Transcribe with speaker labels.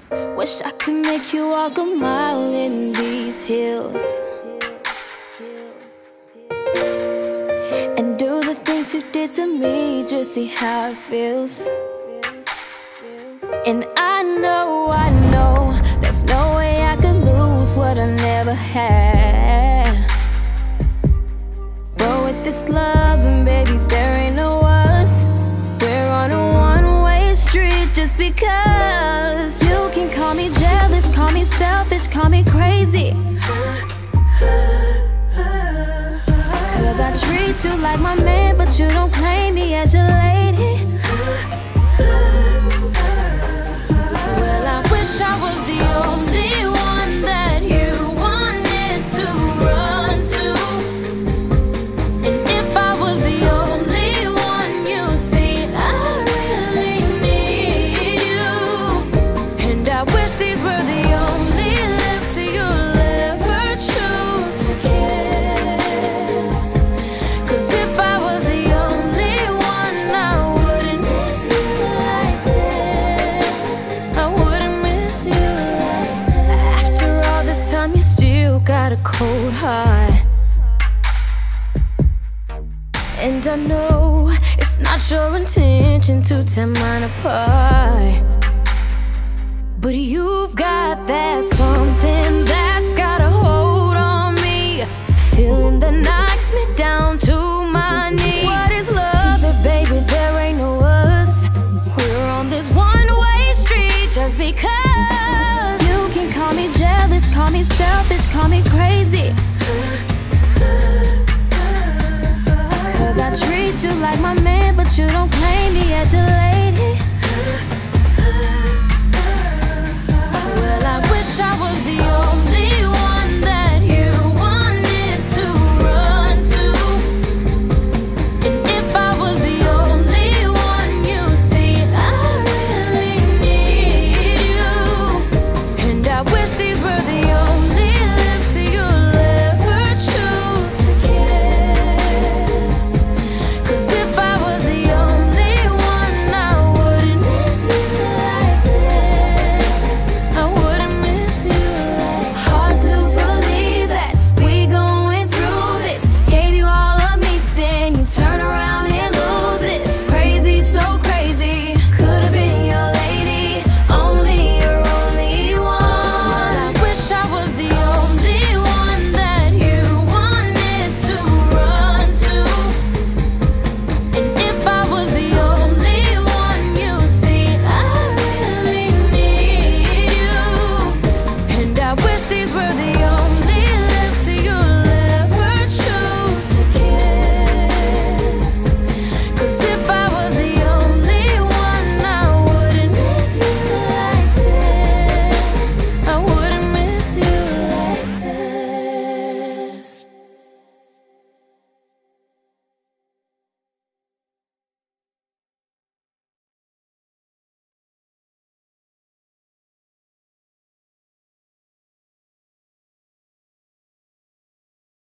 Speaker 1: Wish I could make you walk a mile in these hills and do the things you did to me, just see how it feels. And I know there's no way I could lose what I never had. But with this loving, baby, there ain't no us. We're on a one-way street just because. You can call me jealous, call me selfish, call me crazy, 'cause I treat you like my man, but you don't claim me as your lady. Well, I wish I was the only one that you wanted to run to. And if I was the only one, you see, I really need you. And I wish these were the only lips you'll ever choose to kiss. 'Cause if I was the only one, I wouldn't miss you like this. I wouldn't miss you like this. After all this time, you still got a cold heart. And I know it's not your intention to tear mine apart, but you've got that something that's got a hold on me, feeling that knocks me down to my knees. What is love, baby? There ain't no us. We're on this one-way street just because. You can call me jealous, call me selfish, call me crazy, 'cause I treat you like my man, but you don't claim me as your